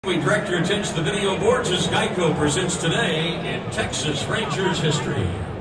We direct your attention to the video boards as Geico presents today in Texas Rangers history.